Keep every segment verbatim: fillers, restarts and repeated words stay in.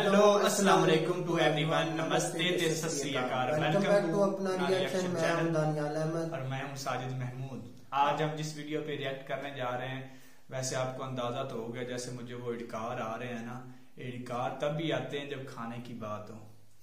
Hello अस्सलाम वालेकुम to everyone, नमस्ते ते सत श्री अकाल, वेलकम बैक टू अपना रिएक्शन। मैं हूं दानियाल अहमद और मैं हूं साजिद महमूद। आज हम जिस वीडियो पे रिएक्ट करने जा रहे हैं, वैसे आपको अंदाजा तो हो गया, जैसे मुझे वो इडकार आ रहे हैं ना, इडकार तब भी आते हैं जब खाने की बात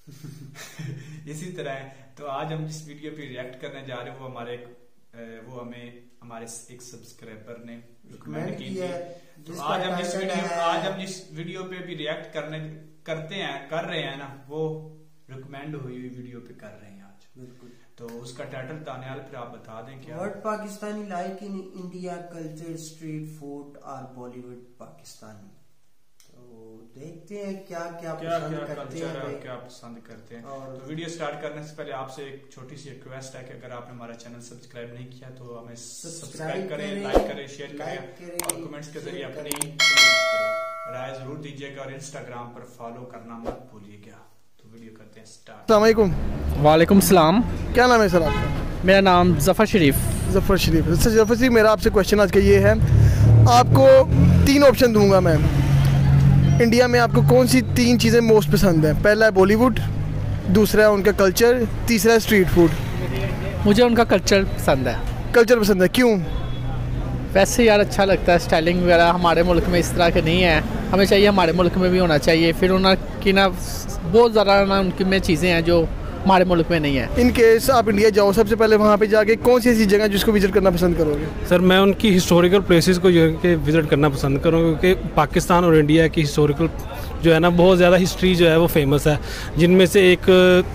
हो इसी तरह तो आज हम जिस वीडियो पे रिएक्ट करने जा रहे हैं वो हमारे वो हमें हमारे एक सब्सक्राइबर ने रिकमेंड की है। तो आज हम जिस वीडियो आज हम जिस वीडियो पे भी रिएक्ट करने करते हैं कर रहे हैं ना, वो रिकमेंड हुई हुई वीडियो पे कर रहे हैं आज। बिल्कुल। तो उसका टाइटल दानियाल फिर आप बता दें क्या। What Pakistani like in India, culture, street food और बॉलीवुड पाकिस्तानी। तो देखते हैं क्या क्या क्या पसंद क्या करते कल्चर है, हैं, क्या पसंद करते हैं। और तो वीडियो स्टार्ट करने से पहले आपसे एक छोटी सी रिक्वेस्ट है कि अगर आपने हमारा चैनल सब्सक्राइब नहीं किया तो हमें सब्सक्राइब करें, लाइक करें, शेयर करें और कमेंट्स के जरिए अपनी राय जरूर दीजिएगा और इंस्टाग्राम पर फॉलो करना मत भूलिएगा। तो वीडियो करते हैं स्टार्ट। अस्सलाम वालेकुम। वालेकुम सलाम। क्या नाम है सर आपका? मेरा नाम जफ़र शरीफ। जफ़र शरीफ। सर जफ़र शरीफ, मेरा आपसे क्वेश्चन आज का ये है, आपको तीन ऑप्शन दूंगा मैं। इंडिया में आपको कौन सी तीन चीज़ें मोस्ट पसंद है? पहला है बॉलीवुड, दूसरा है उनका कल्चर, तीसरा है स्ट्रीट फूड। मुझे उनका कल्चर पसंद है। कल्चर पसंद है, क्यों? वैसे यार अच्छा लगता है, स्टाइलिंग वगैरह हमारे मुल्क में इस तरह के नहीं है, हमें चाहिए हमारे मुल्क में भी होना चाहिए। फिर उनकी ना बहुत ज़्यादा ना उनकी में चीज़ें हैं जो हमारे मुल्क में नहीं है। इन केस आप इंडिया जाओ, सबसे पहले वहाँ पे जाके कौन सी ऐसी जगह जिसको विजिट करना पसंद करोगे? सर मैं उनकी हिस्टोरिकल प्लेसेस को जो है कि विज़िट करना पसंद करूँगा, क्योंकि पाकिस्तान और इंडिया की हिस्टोरिकल जो है ना बहुत ज़्यादा हिस्ट्री जो है वो फेमस है, जिनमें से एक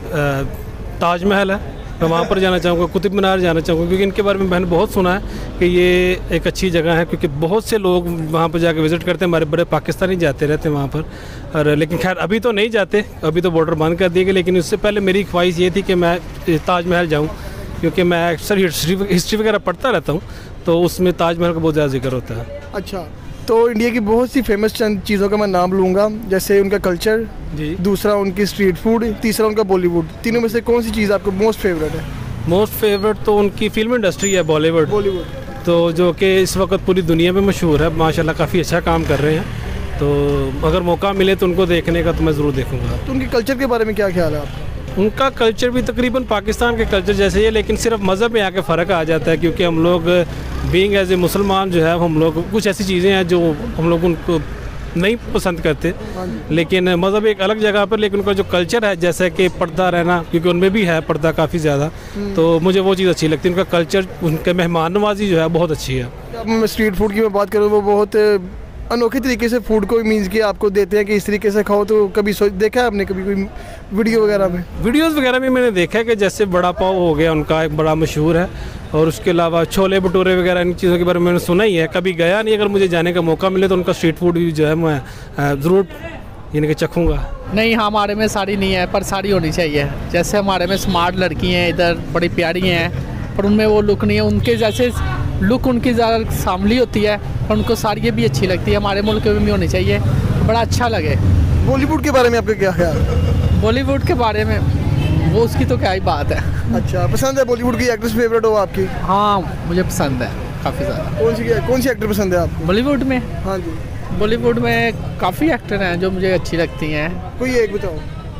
ताजमहल है, मैं वहाँ पर जाना चाहूँगा। कुतुब मीनार जाना चाहूँगा, क्योंकि इनके बारे में मैंने बहुत सुना है कि ये एक अच्छी जगह है, क्योंकि बहुत से लोग वहाँ पर जाकर विज़िट करते हैं, हमारे बड़े पाकिस्तानी जाते रहते हैं वहाँ पर। और लेकिन खैर अभी तो नहीं जाते, अभी तो बॉर्डर बंद कर दिए गए, लेकिन उससे पहले मेरी ख्वाहिश ये थी कि मैं ताजमहल जाऊँ, क्योंकि मैं अक्सर हिस्ट्री हिस्ट्री वगैरह पढ़ता रहता हूँ, तो उसमें ताजमहल का बहुत ज़्यादा जिक्र होता है। अच्छा, तो इंडिया की बहुत सी फेमस चंद चीज़ों का मैं नाम लूँगा, जैसे उनका कल्चर जी, दूसरा उनकी स्ट्रीट फूड, तीसरा उनका बॉलीवुड। तीनों में से कौन सी चीज़ आपको मोस्ट फेवरेट है? मोस्ट फेवरेट तो उनकी फिल्म इंडस्ट्री है, बॉलीवुड बॉलीवुड तो जो कि इस वक्त पूरी दुनिया में मशहूर है, माशाल्लाह काफ़ी अच्छा काम कर रहे हैं। तो अगर मौका मिले तो उनको देखने का तो मैं ज़रूर देखूँगा। तो उनके कल्चर के बारे में क्या ख्याल है आपका? उनका कल्चर भी तकरीबन पाकिस्तान के कल्चर जैसे ही है, लेकिन सिर्फ मज़हब में आके फ़र्क आ जाता है, क्योंकि हम लोग बीइंग एज ए मुसलमान जो है हम लोग कुछ ऐसी चीज़ें हैं जो हम लोग उनको नहीं पसंद करते, लेकिन मज़हब एक अलग जगह पर, लेकिन उनका जो कल्चर है जैसे कि पर्दा रहना, क्योंकि उनमें भी है पर्दा काफ़ी ज़्यादा, तो मुझे वो चीज़ अच्छी लगती है। उनका कल्चर, उनके मेहमान नवाजी जो है बहुत अच्छी है। अब मैं स्ट्रीट फूड की मैं बात करूँ, वो बहुत अनोखे तरीके से फूड को मीन्स कि आपको देते हैं कि इस तरीके से खाओ। तो कभी सोच देखा है आपने कभी कोई वीडियो वगैरह में? वीडियोस वगैरह में मैंने देखा है कि जैसे बड़ा पाव हो गया उनका एक बड़ा मशहूर है, और उसके अलावा छोले भटूरे वगैरह, इन चीज़ों के बारे में मैंने सुना ही है, कभी गया नहीं। अगर मुझे जाने का मौका मिले तो उनका स्ट्रीट फूड भी जो है मैं ज़रूर इनके चखूँगा। नहीं, हमारे में साड़ी नहीं है, पर साड़ी होनी चाहिए। जैसे हमारे में स्मार्ट लड़की हैं इधर, बड़ी प्यारी हैं, पर उनमें वो लुक नहीं है। उनके जैसे लुक उनकी ज़्यादा सामली होती है, पर उनको साड़ियाँ भी अच्छी लगती है। हमारे मुल्क में भी होनी चाहिए, बड़ा अच्छा लगे। बॉलीवुड के बारे में आपका क्या ख्याल है? बॉलीवुड के बारे में वो उसकी तो क्या ही बात है। अच्छा, पसंद है बॉलीवुड की एक्ट्रेस फेवरेट हो आपकी? हाँ, मुझे पसंद है काफ़ी ज़्यादा। कौन सी कौन सी एक्टर पसंद है आपको बॉलीवुड में? हाँ जी, बॉलीवुड में काफ़ी एक्टर हैं जो मुझे अच्छी लगती हैं। कोई एक बताओ।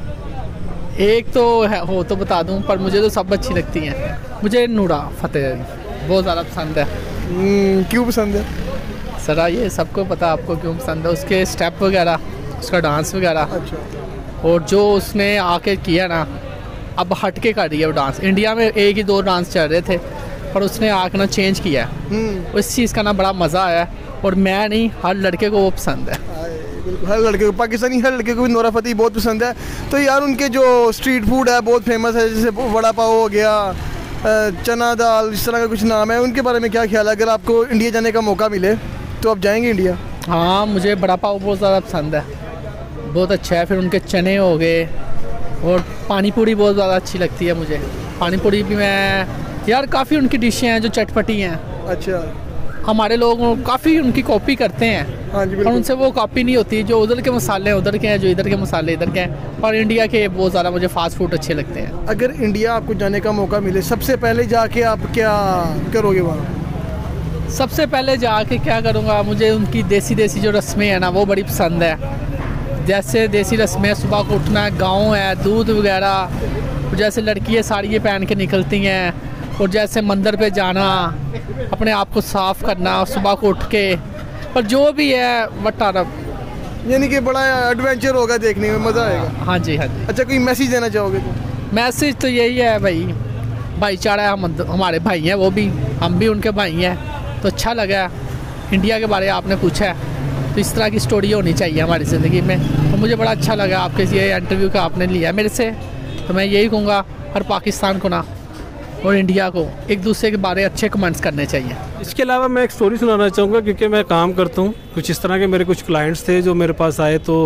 एक तो है, हो तो बता दूं, पर मुझे तो सब अच्छी लगती हैं। मुझे नूरा फतेह बहुत ज़्यादा पसंद है। क्यों पसंद है? सरा ये सबको पता, आपको क्यों पसंद है? उसके स्टेप वगैरह, उसका डांस वगैरह। अच्छा। और जो उसने आके किया ना, अब हट के कर रही है वो डांस। इंडिया में एक ही दो डांस चल रहे थे, पर उसने आके ना चेंज किया है। इस चीज़ का ना बड़ा मज़ा आया, और मैं नहीं, हर लड़के को वो पसंद है। बिल्कुल, हर लड़के को, पाकिस्तानी हर लड़के को भी नूरा फतेही बहुत पसंद है। तो यार उनके जो स्ट्रीट फूड है बहुत फेमस है, जैसे वड़ा पाव हो गया, चना दाल, इस तरह का कुछ नाम है, उनके बारे में क्या ख्याल है? अगर आपको इंडिया जाने का मौका मिले तो आप जाएंगे इंडिया? हाँ, मुझे वड़ा पाव बहुत ज़्यादा पसंद है, बहुत अच्छा है। फिर उनके चने हो गए, और पानी पूरी बहुत ज़्यादा अच्छी लगती है मुझे। पानी पूरी भी मैं यार, काफ़ी उनकी डिशें हैं जो चटपटी हैं। अच्छा। हमारे लोग काफ़ी उनकी कॉपी करते हैं। हाँ जी, और उनसे वो कॉपी नहीं होती। जो उधर के मसाले हैं उधर के हैं, जो इधर के मसाले इधर के हैं। और इंडिया के बहुत ज़्यादा मुझे फास्ट फूड अच्छे लगते हैं। अगर इंडिया आपको जाने का मौका मिले, सबसे पहले जाके आप क्या करोगे वहाँ? सबसे पहले जाके क्या करूँगा, मुझे उनकी देसी देसी जो रस्में हैं ना वो बड़ी पसंद है। जैसे देसी रस्में, सुबह को उठना है, गाँव है, दूध वगैरह, जैसे लड़कियाँ साड़ियाँ पहन के निकलती हैं, और जैसे मंदिर पे जाना, अपने आप को साफ़ करना सुबह को उठ के, और जो भी है वटारा, यानी कि बड़ा एडवेंचर होगा, देखने में मज़ा आएगा। हाँ जी हाँ जी। अच्छा, कोई मैसेज देना चाहोगे तो? मैसेज तो यही है भाई, भाईचारा, हम हमारे भाई हैं, वो भी, हम भी उनके भाई हैं, तो अच्छा लगा। इंडिया के बारे में आपने पूछा है, तो इस तरह की स्टोरी होनी चाहिए हमारी ज़िंदगी में, तो मुझे बड़ा अच्छा लगा आपके ये इंटरव्यू का आपने लिया मेरे से। तो मैं यही कहूँगा हर पाकिस्तान को ना और इंडिया को एक दूसरे के बारे में अच्छे कमेंट्स करने चाहिए। इसके अलावा मैं एक स्टोरी सुनाना चाहूँगा, क्योंकि मैं काम करता हूँ, कुछ इस तरह के मेरे कुछ क्लाइंट्स थे जो मेरे पास आए। तो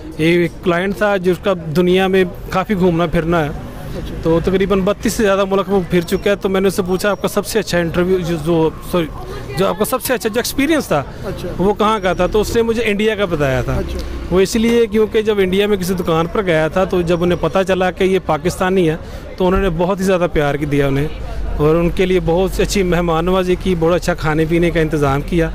एक क्लाइंट था जिसका दुनिया में काफ़ी घूमना फिरना है, तो तकरीबन बत्तीस से ज़्यादा मुल्क वो फिर चुका है। तो मैंने उससे पूछा आपका सबसे अच्छा इंटरव्यू जो जो सॉरी जो आपका सबसे अच्छा जो एक्सपीरियंस था अच्छा। वो कहाँ का था? तो उसने मुझे इंडिया का बताया था। अच्छा। वो इसलिए क्योंकि जब इंडिया में किसी दुकान पर गया था, तो जब उन्हें पता चला कि ये पाकिस्तानी है, तो उन्होंने बहुत ही ज़्यादा प्यार दिया उन्हें, और उनके लिए बहुत अच्छी मेहमान नवाजी की, बहुत अच्छा खाने पीने का इंतज़ाम किया,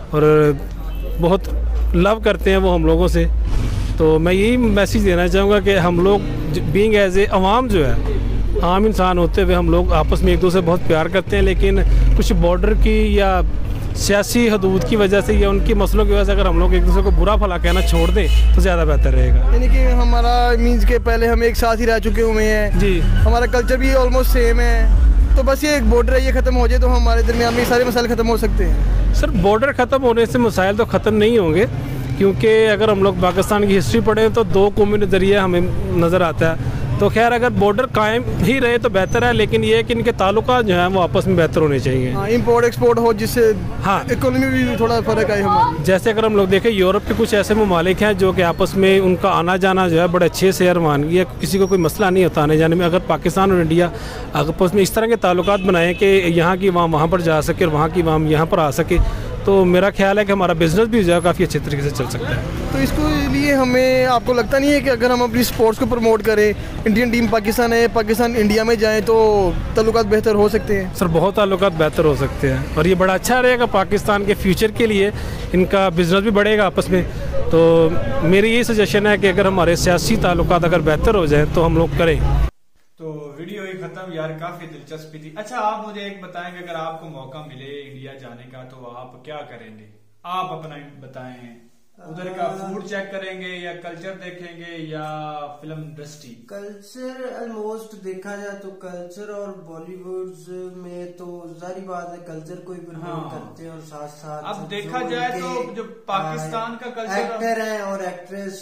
और बहुत लव करते हैं वो हम लोगों से। तो मैं यही मैसेज देना चाहूँगा कि हम लोग बीइंग एज ए अवाम जो है, आम इंसान होते हुए हम लोग आपस में एक दूसरे से बहुत प्यार करते हैं, लेकिन कुछ बॉर्डर की या सियासी हदूद की वजह से या उनकी मसलों की वजह से अगर हम लोग एक दूसरे को बुरा भला कहना छोड़ दें तो ज़्यादा बेहतर रहेगा। यानी कि हमारा मीन्स के पहले हम एक साथ ही रह चुके हुए हैं जी, हमारा कल्चर भी ऑलमोस्ट सेम है, तो बस ये एक बॉर्डर है, ये ख़त्म हो जाए तो हमारे दरमियान में सारे मसाइल ख़त्म हो सकते हैं। सर बॉर्डर ख़त्म होने से मसाइल तो ख़त्म नहीं होंगे, क्योंकि अगर हम लोग पाकिस्तान की हिस्ट्री पढ़ें तो दो कौमी नज़रिए हमें नज़र आता है। तो खैर अगर बॉर्डर कायम ही रहे तो बेहतर है, लेकिन ये है कि इनके ताल्लुकात जो हैं वो आपस में बेहतर होने चाहिए। हाँ, इंपोर्ट एक्सपोर्ट हो, जिससे हाँ इकोनॉमी भी थोड़ा फ़र्क आए हमारी। जैसे अगर हम लोग देखें यूरोप के कुछ ऐसे ममालिक हैं जो कि आपस में उनका आना जाना जो है बड़े अच्छे से रवानगी है, किसी को कोई मसला नहीं होता आने जाने में। अगर पाकिस्तान और इंडिया आपस में इस तरह के ताल्लुकात बनाएं कि यहाँ की वाम वहाँ पर जा सके और वहाँ की वाम यहाँ पर आ सके, तो मेरा ख्याल है कि हमारा बिजनेस भी जो है काफ़ी अच्छे तरीके से चल सकता है। तो इसको लिए हमें, आपको लगता नहीं है कि अगर हम अपनी स्पोर्ट्स को प्रमोट करें, इंडियन टीम पाकिस्तान है, पाकिस्तान इंडिया में जाए तो ताल्लुकात बेहतर हो सकते हैं? सर बहुत ताल्लुकात बेहतर हो सकते हैं, और ये बड़ा अच्छा रहेगा पाकिस्तान के फ्यूचर के लिए, इनका बिजनेस भी बढ़ेगा आपस में। तो मेरी ये सजेशन है कि अगर हमारे सियासी ताल्लुकात अगर बेहतर हो जाए तो हम लोग करें। तो वीडियो ही खत्म यार, काफी दिलचस्पी थी। अच्छा आप मुझे एक बताएंगे, अगर आपको मौका मिले इंडिया जाने का तो आप क्या करेंगे? आप अपना बताएं, उधर का फूड चेक करेंगे या कल्चर देखेंगे या फिल्म इंडस्ट्री? कल्चर ऑलमोस्ट देखा जाए तो कल्चर और बॉलीवुड में तो जारी बात है कल्चर को ही प्रमोट हाँ। करते हैं, और साथ साथ अब देखा जाए तो जो पाकिस्तान का कल्चर एक्टर है और एक्ट्रेस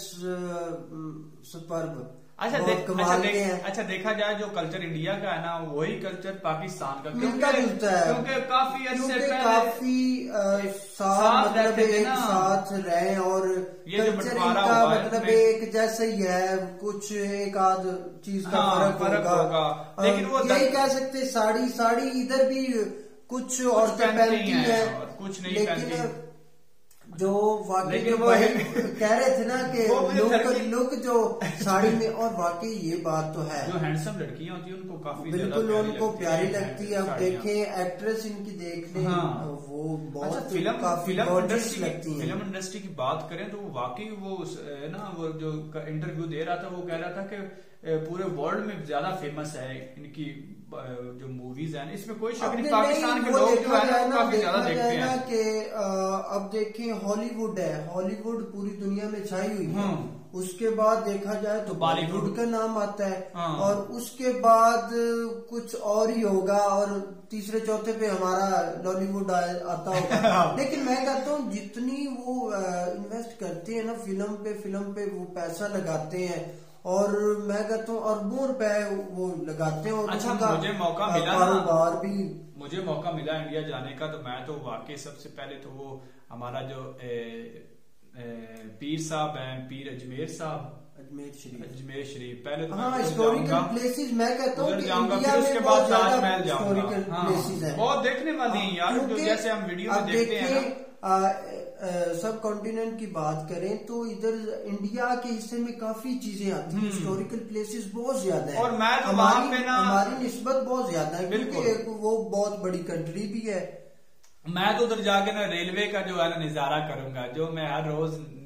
सुपर्ब, अच्छा बहुत देख, अच्छा, कमाल देख, के हैं। अच्छा देखा जाए जो कल्चर इंडिया का है ना वही कल्चर पाकिस्तान का मिलता जुलता है, क्योंकि काफी अच्छे क्योंकि पहले काफी अ, साथ साथ मतलब रहते थे एक ना। साथ रहे, और ये जो कल्चर बंटवारा इनका हुआ है मतलब इसमें- एक जैसा ही है, कुछ एक आध चीज का हाँ, फर्क फर्क होगा, होगा। अ, लेकिन वो यही दर- कह सकते साड़ी साड़ी इधर भी कुछ औरतें पहनती पहनती हैं हैं, और कुछ नहीं लेकिन पहनती। जो वाकई लेकिन जो वो- कह रहे थे ना कि वो मुझे लुक लड़की- लुक जो साड़ी में, और वाकई ये बात तो है, जो हैंडसम लड़कियां होती है उनको काफी ज्यादा बिल्कुल प्यारी उनको लगती प्यारी हैं लगती है। अब साड़ियाँ। देखें एक्ट्रेस इनकी देख लें, हाँ। वो बहुत अच्छा फिल्म काफी फिल्म gorgeous इंडस्ट्री लगती की हैं। फिल्म इंडस्ट्री की बात करें तो वो वाकई वो उस, अ, ना वो जो इंटरव्यू दे रहा था वो कह रहा था कि अ, पूरे वर्ल्ड में ज्यादा फेमस है इनकी अ, जो मूवीज हैं, इसमें कोई शक अब नहीं, नहीं, पाकिस्तान के वो लोग जो देखा है ना जाए वो ना, काफी ज्यादा देखा देखते जाए ना हैं। कि अ, अब देखें हॉलीवुड है, हॉलीवुड पूरी दुनिया में छाई हुई है, हाँ। उसके बाद देखा जाए तो तो बॉलीवुड बॉलीवुड का नाम आता है, हाँ। और उसके बाद कुछ और ही होगा, और तीसरे चौथे पे हमारा लॉलीवुड आता होगा। लेकिन मैं कहता हूँ जितनी वो इन्वेस्ट करते हैं ना फिल्म पे फिल्म पे वो पैसा लगाते हैं, और मैं कहता हूँ अरबों रुपए वो लगाते हैं, और अच्छा, उनका, मुझे मौका अ, मिला ना, कारोबार भी मुझे मौका मिला इंडिया जाने का, तो मैं तो वाकई सबसे पहले तो वो हमारा जो ए, ए, पीर साहब हैं, पीर अजमेर साहब, अजमेर शरीफ अजमेर शरीफ, पहले तो हाँ मैं उधर हिस्टोरिकल जाऊंगा, प्लेसेस मैं कहता हूँ उधर कि जाऊंगा, इंडिया फिर में उसके बहुत बाद ज्यादा ताजमहल जाऊंगा। हिस्टोरिकल हाँ, प्लेसेस हैं, बहुत देखने वाली हैं यार, जो क्योंकि जैसे हम वीडियो में अब देखते हैं ना। देखिए सब कॉन्टिनेंट की बात करें तो इधर इंडिया के हिस्से में काफी चीजें आती हैं, हिस्टोरिकल प्लेसेस बहुत ज्यादा है, और मैं तो वहाँ हमारी पे ना- हमारी निस्बत बहुत ज्यादा है, क्योंकि बिल्कुल। एक वो बहुत बड़ी कंट्री भी है। मैं तो उधर जाके ना रेलवे का जो है ना नजारा करूंगा, जो मैं हर रोज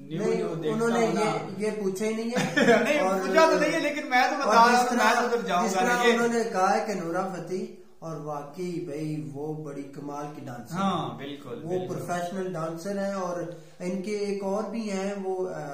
न्यू नहीं, न्यू देखता उन्होंने हूं ना। ये ये पूछा ही नहीं है। नहीं और- पूछा तो नहीं है, लेकिन मैं तो बता और रहा जिस हूं, मैं तो तरह- उधर जाऊंगा जिस तरह ये- उन्होंने कहा है कि नूरा फतेह और वाकई भाई वो बड़ी कमाल की डांसर हाँ बिल्कुल वो बिल्कुल। प्रोफेशनल डांसर हैं। और इनके एक और भी हैं वो आ,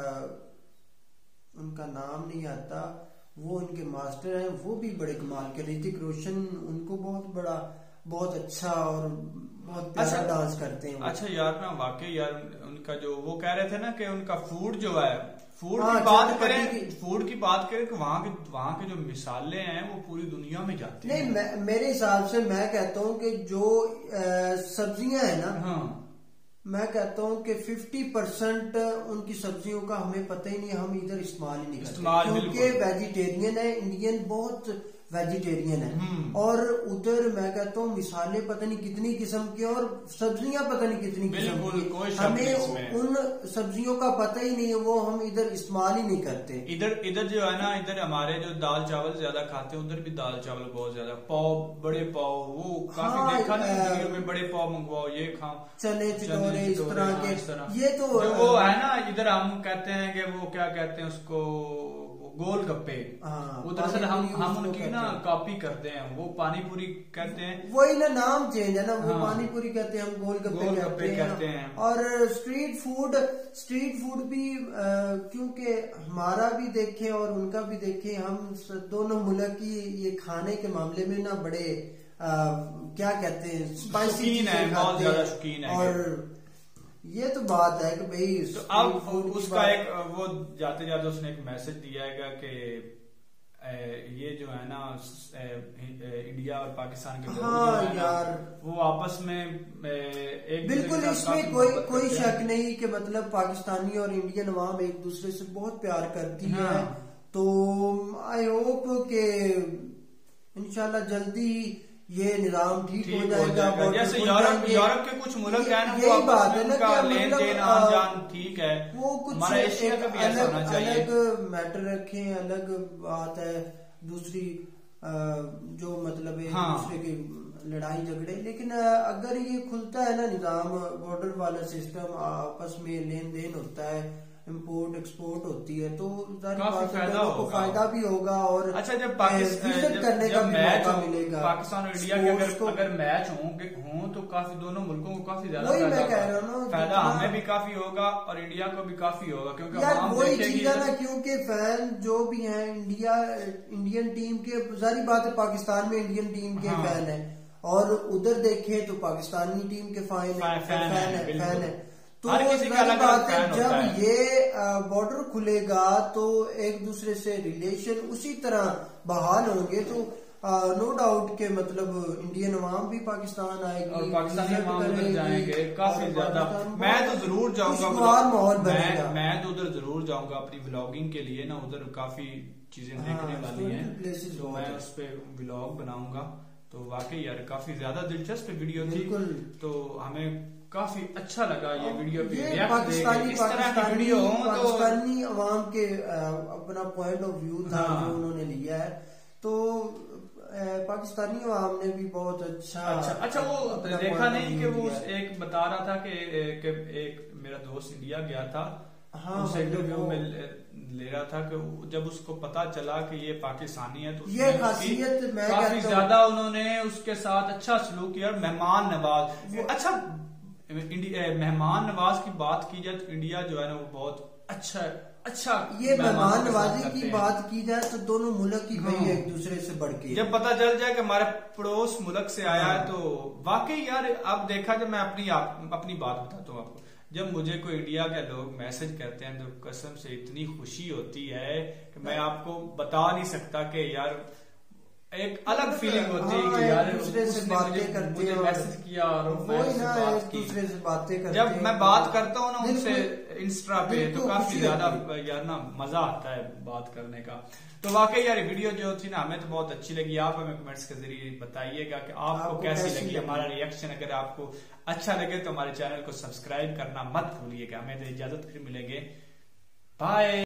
उनका नाम नहीं आता, वो उनके मास्टर हैं, वो भी बड़े कमाल के। ऋतिक रोशन उनको बहुत बड़ा बहुत अच्छा और बहुत प्यारा अच्छा, डांस करते हैं वो। अच्छा यार ना वाकई यार उनका जो वो कह रहे थे ना कि उनका फूड जो है फूड हाँ, की बात चटपटी करें की- फूड की बात करें कि वहाँ के वहाँ के जो मिसालें हैं वो पूरी दुनिया में जाती नहीं हैं। मैं, मेरे हिसाब से मैं कहता हूँ कि जो सब्जियां हैं ना, हाँ मैं कहता हूँ कि फिफ्टी परसेंट उनकी सब्जियों का हमें पता ही नहीं, हम इधर इस्तेमाल ही नहीं इस्तेमाल करते क्योंकि बिल्कुल। वेजिटेरियन है, इंडियन बहुत वेजिटेरियन है। हम्म। और उधर मैं कहता हूँ मिसाले पता नहीं कितनी किस्म की और सब्जियां पता नहीं कितनी किस्म बिल्कुल, की, कोई शक नहीं हमें इसमें। उन सब्जियों का पता ही नहीं है, वो हम इधर इस्तेमाल ही नहीं करते। इधर इधर जो है ना, इधर हमारे जो दाल चावल ज्यादा खाते हैं, उधर भी दाल चावल बहुत ज्यादा, पाव बड़े पाव, वो काफी हाँ, देखा ना अ, वीडियो में, बड़े पाव मंगवाओ, ये खाओ, चने चिटोरे इस चिटोरे, तरह हाँ, के, इस तरह। ये तो जो वो है ना, इधर हम कहते हैं कि वो क्या कहते हैं उसको, गोल गप्पे, हाँ, वो दरअसल हम पानी पूरी हम उसको उनकी ना कहते हैं। कॉपी करते हैं, वो पानी पूरी कहते हैं। वही ना, नाम चेंज है ना, वो हाँ। पानी पूरी कहते हैं, हम गोलगप्पे गोलगप्पे कहते, कहते हैं। हैं। और स्ट्रीट फूड स्ट्रीट फूड भी अ, क्योंकि हमारा भी देखें और उनका भी देखें, हम स- दोनों मुल्क की ये खाने के मामले में ना बड़े अ, क्या कहते हैं, स्पाइसी शौकीन है, चीजें बहुत खाते ज्यादा हैं। शौकीन है। और ये तो बात है कि भाई तो street अब food की उसका बात- एक वो जाते जाते उसने एक मैसेज दिया है कि ए, ये जो है ना ए, ए, इंडिया और पाकिस्तान के लोग हाँ जो है ना, यार, वो आपस में ए, एक दूसरे बिल्कुल के साथ इसमें काफी कोई मोहब्बत कोई करते शक हैं। नहीं कि मतलब पाकिस्तानी और इंडियन अवाम एक दूसरे से बहुत प्यार करती है। हाँ। तो आई होप कि इंशाल्लाह जल्दी ये निजाम ठीक ठीक हो हो जाएगा। जाएगा। border जैसे खुल यूरोप जाएंगे। यूरोप के कुछ मुल्क ये- है ना, वो यही आपस बात में है ना उनका कि लेन मतलब, देन आ, आन जान ठीक है। वो कुछ हमारा एशिया का एक भी ऐसा अलग होना चाहिए। अलग मैटर रखें, अलग बात है। दूसरी अ, जो मतलब एक हाँ। दूसरे की लड़ाई झगड़े, लेकिन अ, अगर ये खुलता है ना निजाम, बॉर्डर वाला सिस्टम, आपस में लेन देन होता है, इम्पोर्ट एक्सपोर्ट होती है, तो जाहिर काफी बात है फायदा लोगों को होगा। फायदा भी होगा। और अच्छा जब अ, पाकिस्तान विजिट जब, करने का जब भी मैच मौका हो मिलेगा। पाकिस्तान और इंडिया के अगर स्पोर्ट्स को- अगर मैच होंगे हों तो काफी दोनों मुल्कों को काफी ज्यादा वही मैं फायदा कह रहा होगा। हूँ ना, फायदा जितना- हमें भी काफी होगा और इंडिया को भी काफी होगा, क्योंकि यार हम वही देखेंगे चीज है ना, इधर- क्योंकि फैन जो भी हैं इंडिया इंडियन टीम के, जारी बात है पाकिस्तान में इंडियन टीम के हाँ। फैन है, और उधर देखें तो पाकिस्तानी टीम के फैन है, फैन- फैन फैन है, है, बिल्कुल। फैन है। तो हर किसी का जारी अलग-अलग बात है, फैन होता जब है। ये बॉर्डर खुलेगा तो एक दूसरे से रिलेशन उसी तरह बहाल होंगे, तो नो डाउट के मतलब इंडियन अवाम भी पाकिस्तान आएगी और पाकिस्तानी विजिट अवाम उधर करेगी, जाएंगे काफी और ज्यादा। पाकिस्तान मैं तो बहुत जरूर जाऊंगा, खुशगवार माहौल मैं बनेगा। मैं तो उधर जरूर जाऊंगा अपनी व्लॉगिंग के लिए ना, उधर काफी चीजें हाँ, देखने वाली हैं, historical places तो बहुत मैं हैं। उस पे व्लॉग बनाऊंगा। तो वाकई यार काफी ज्यादा दिलचस्प वीडियो थी, बिल्कुल। तो हमें काफी अच्छा लगा ये वीडियो पे ये रिएक्ट पाकिस्तानी देके। इस तरह की पाकिस्तानी वीडियो हो तो पाकिस्तानी अवाम के अ, अपना पॉइंट ऑफ व्यू था हाँ। जो उन्होंने लिया है, तो अ, पाकिस्तानी अवाम ने भी बहुत अच्छा अच्छा अच्छा वो अपना देखा point of नहीं कि view वो दिया है। एक बता रहा था कि कि एक मेरा दोस्त इंडिया गया था, हाँ, उसे मतलब इंटरव्यू वो- में ले- ले रहा था कि वो- जब उसको पता चला कि ये पाकिस्तानी है तो ये उसने उसकी खासियत मैं काफी कहता हूँ- ज्यादा उन्होंने उसके साथ अच्छा सलूक किया और मेहमान नवाज। अच्छा इंडिया मेहमान नवाज की बात की जाए तो इंडिया जो है ना वो बहुत अच्छा अच्छा ये मेहमान के साथ नवाजी करते की हैं। बात की जाए तो दोनों मुल्क की भाई हाँ। एक दूसरे से बढ़ के, जब पता चल जाए कि हमारे पड़ोस मुल्क से आया है तो वाकई यार, अब देखा जब मैं अपनी आप, अपनी बात बताता हूँ आपको, जब मुझे कोई इंडिया के लोग मैसेज करते हैं तो कसम से इतनी खुशी होती है कि मैं आपको बता नहीं सकता कि यार एक अलग फीलिंग होती है हाँ, कि यार एक दूसरे से उसने बातें मुझे, करते मुझे हैं और मैसेज किया और मैं वही उससे ना बात एक की। दूसरे से बातें करते जब हैं, मैं बात करता हूँ ना उनसे बिल्कुल- इंस्टा पे तो बिल्कुल काफी खुशी ज्यादा होती है। यार ना मजा आता है बात करने का। तो वाकई यार वीडियो जो थी ना हमें तो बहुत अच्छी लगी। आप हमें कमेंट्स के जरिए बताइएगा कि आपको, आपको कैसी कैसी लगी लगी? हमारा रिएक्शन। अगर आपको अच्छा लगे तो हमारे चैनल को सब्सक्राइब करना मत भूलिएगा। हमें तो इजाजत, फिर मिलेंगे, बाय।